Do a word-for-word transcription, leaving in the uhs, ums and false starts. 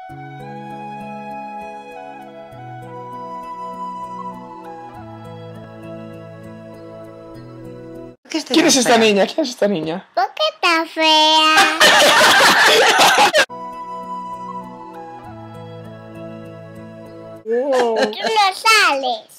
¿Quién es esta niña? ¿Quién es esta niña? ¿Por qué está fea? Tú no sales.